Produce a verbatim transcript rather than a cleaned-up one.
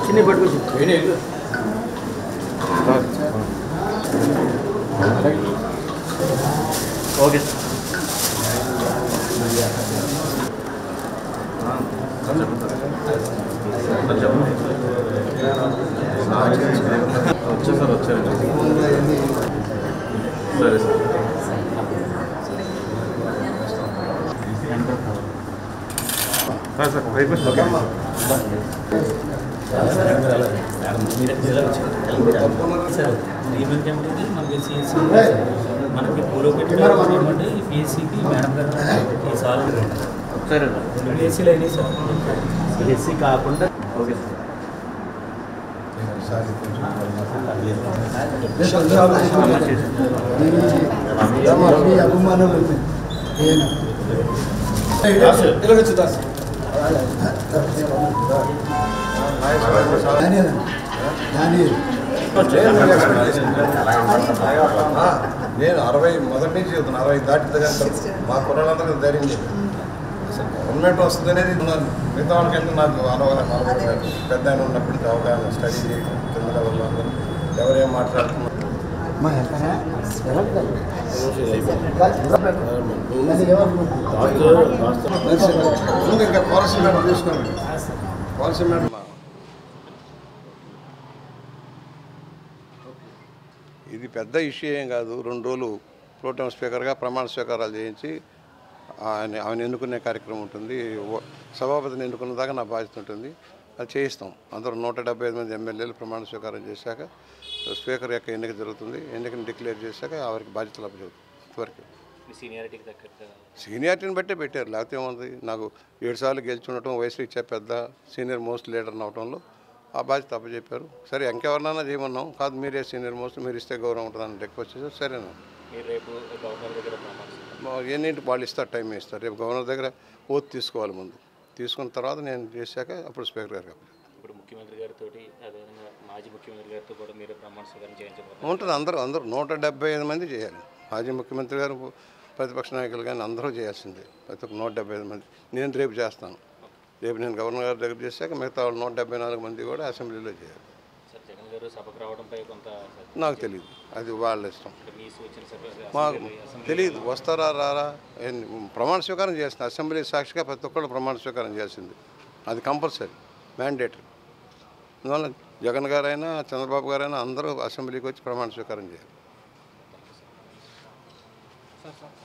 చిన్న పట్టుకొచ్చి ఓకే వచ్చేసారు వచ్చారండి సరే సార్ సార్ రిక్వెస్ట్ ఓకే మనకి సిఎస్సి మనకి పూర్వ పెట్టినటువంటి పిఎస్సికి మేడం గారు ఈసారి సరే పిఎస్సీలో అయినాయి సార్ పిఎస్సి కాకుండా ఓకే అభిమానం నేను అరవై మొదటి నుంచి చెబుతున్నాను అరవై దాటితే మా కుర్రాళ్ళందరికీ ధైర్యం లేదు అసలు గవర్నమెంట్ వస్తుంది అనేది మిగతా వాళ్ళకంటే నాకు అవగాహన పెద్ద ఆయన ఉన్నప్పటి నుంచి అవగాహన స్టడీ చేయడం కింద లెవెల్లో అందరూ ఎవరేం మాట్లాడుతున్నారు ఇంకా పాలసీ మేడం చూసుకోండి పాలసీ మేడం ఇది పెద్ద ఇష్యూ ఏం కాదు. రెండు రోజులు ప్రోటోన్ స్పీకర్గా ప్రమాణ స్వీకారాలు చేయించి ఆయన ఆయన ఎన్నుకునే కార్యక్రమం ఉంటుంది. సభాపతిని ఎన్నుకున్న దాకా నా బాధ్యత ఉంటుంది. అది చేయిస్తాం. అందరూ నూట డెబ్బై ఐదు మంది ఎమ్మెల్యేలు ప్రమాణ స్వీకారం చేశాక స్పీకర్ యొక్క ఎన్నిక జరుగుతుంది. ఎన్నికను డిక్లేర్ చేశాక వారికి బాధ్యతలు అప్పచెబుతుంది. ఇంతవరకు సీనియారిటీని బట్టే పెట్టారు. లేకపోతే ఏముంది, నాకు ఏడు సార్లు గెలిచి ఉండటం, వయసు ఇచ్చే పెద్ద సీనియర్ మోస్ట్ లీడర్ అవడంలో ఆ బాధ్యత అప్పచెప్పారు. సరే ఇంకెవరినైనా చేయమన్నాం, కాదు మీరే సీనియర్ మోస్ట్, మీరు ఇస్తే గౌరవం ఉంటుందని రిక్వెస్ట్ చేశారు. సరేనా ఎన్నింటి వాళ్ళు ఇస్తారు, టైం ఇస్తారు. రేపు గవర్నర్ దగ్గర ఓత్ తీసుకోవాలి. ముందు తీసుకున్న తర్వాత నేను చేశాక అప్పుడు స్పీకర్ గారికి ఇప్పుడు ముఖ్యమంత్రి గారితో అదేవిధంగా మాజీ ముఖ్యమంత్రి గారితో కూడా మీరు ప్రమాణ స్వీకారం చేయించబోతున్నారు. ఉంటుంది. అందరూ అందరూ నూట డెబ్బై ఐదు మంది చేయాలి. మాజీ ముఖ్యమంత్రి గారు, ప్రతిపక్ష నాయకులు కానీ అందరూ చేయాల్సిందే. ప్రతి ఒక్క నూట డెబ్బై ఐదు మంది నేను రేపు చేస్తాను. రేపు నేను గవర్నర్ గారి దగ్గర చేశాక మిగతా వాళ్ళు నూట డెబ్బై నాలుగు మంది కూడా అసెంబ్లీలో చేయాలి. నాకు తెలియదు, అది వాళ్ళ ఇష్టం. మాకు తెలియదు వస్తారా రారా. ప్రమాణ స్వీకారం చేస్తుంది అసెంబ్లీ సాక్షిగా ప్రతి ఒక్కళ్ళు ప్రమాణ స్వీకారం చేసింది. అది కంపల్సరీ, మ్యాండేటరీ. అందువల్ల జగన్ గారైనా చంద్రబాబు గారైనా అందరూ అసెంబ్లీకి వచ్చి ప్రమాణ స్వీకారం చేయాలి.